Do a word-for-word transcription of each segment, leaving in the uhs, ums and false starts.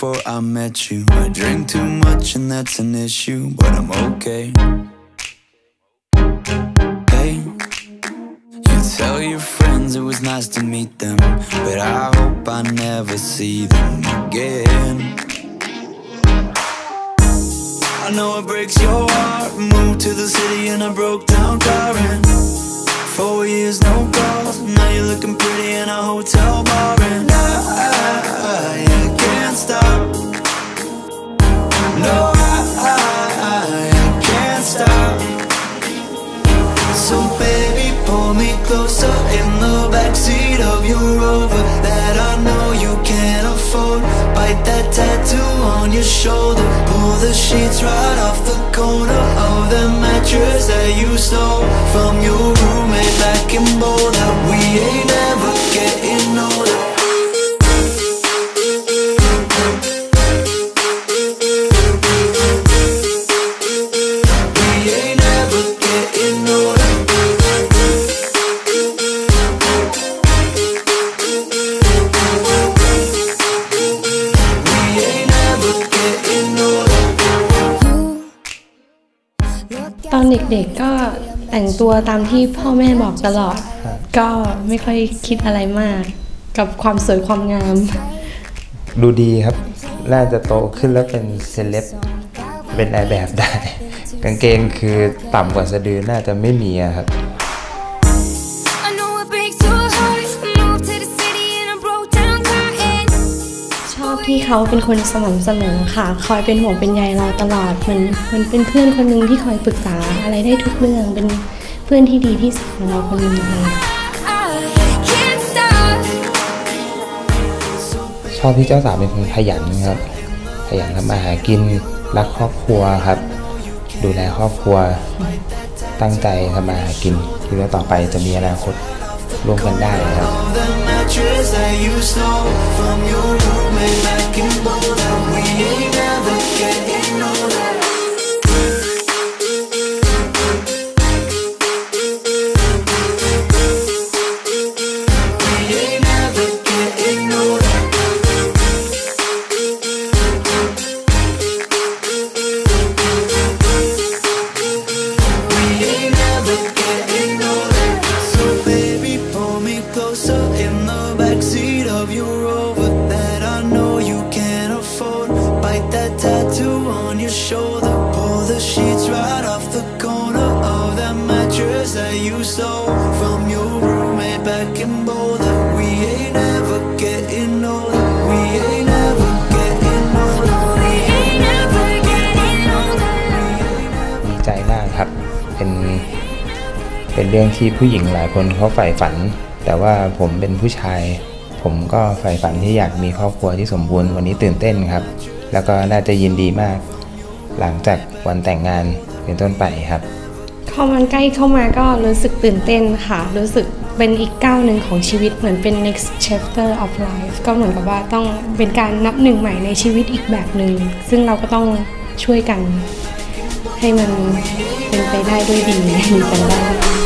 before I met you. I drink too much and that's an issue, but I'm okay. Hey, you tell your friends it was nice to meet them, but I hope I never see them again. I know it breaks your heart. Moved to the city and I broke down crying. Four years, no calls. Now you're looking pretty in a hotel bar, and I, I, I can't stop. No, I, I, I can't stop. So baby, pull me closer in the backseat of your Rover that I know you can't afford. Bite that tattoo on your shoulder. Pull the sheets right off the corner of the mattress that you stole from your roommate back in Boulder. We ain't ever getting older. ตอนเด็กๆก็แต่งตัวตามที่พ่อแม่บอกตลอดก็ไม่ค่อยคิดอะไรมากกับความสวยความงามดูดีครับน่าจะโตขึ้นแล้วเป็นเซเลบเป็นนายแบบได้กางเกงคือต่ำกว่าสะดือน่าจะไม่มีครับชอบที่เขาเป็นคนสม่ำเสมอค่ะคอยเป็นห่วงเป็นใยเราตลอดมันมันเป็นเพื่อนคนหนึ่งที่คอยปรึกษาอะไรได้ทุกเรื่องเป็นเพื่อนที่ดีที่สุดของเราคนหนึ่งเลยชอบที่เจ้าสาวเป็นคนขยันครับขยันทำอาหารกินรักครอบครัวครับดูแลครอบครัวตั้งใจทำอาหารกินที่ว่าต่อไปจะมีอนาคตร่วมกันได้ครับYou stole from your roommate back in Boulder. We ain't ever getting older. We ain't ever getting older. We ain't ever getting older. ดีใจมากครับเป็นเป็นเรื่องที่ผู้หญิงหลายคนเขาใฝ่ฝันแต่ว่าผมเป็นผู้ชายผมก็ใฝ่ฝันที่อยากมีครอบครัวที่สมบูรณ์วันนี้ตื่นเต้นครับแล้วก็น่าจะยินดีมากหลังจากวันแต่งงานเป็นต้นไปครับพอมันใกล้เข้ามาก็รู้สึกตื่นเต้นค่ะรู้สึกเป็นอีกก้าวหนึ่งของชีวิตเหมือนเป็น next chapter of life ก็เหมือนกับว่าต้องเป็นการนับหนึ่งใหม่ในชีวิตอีกแบบหนึ่งซึ่งเราก็ต้องช่วยกันให้มันเป็นไปได้ด้วยดีมีกันได้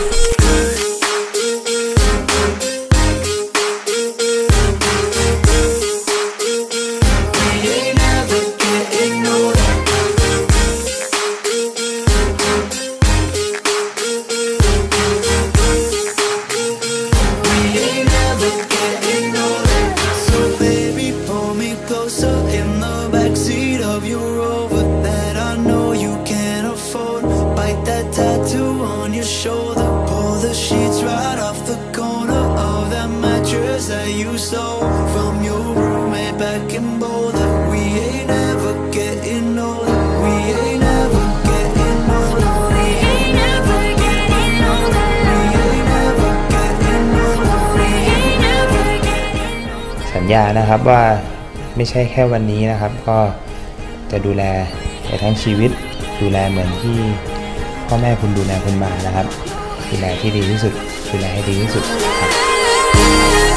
That you stole from your roommate back in Boulder. We ain't ever getting older. We ain't ever getting older. We ain't ever getting older. We ain't ever getting older. We ain't ever getting older. สัญญานะครับว่าไม่ใช่แค่วันนี้นะครับก็จะดูแลไปทั้งชีวิตดูแลเหมือนที่พ่อแม่คุณดูแลคุณมานะครับดูแลที่ดีที่สุดดูแลให้ดีที่สุดครับ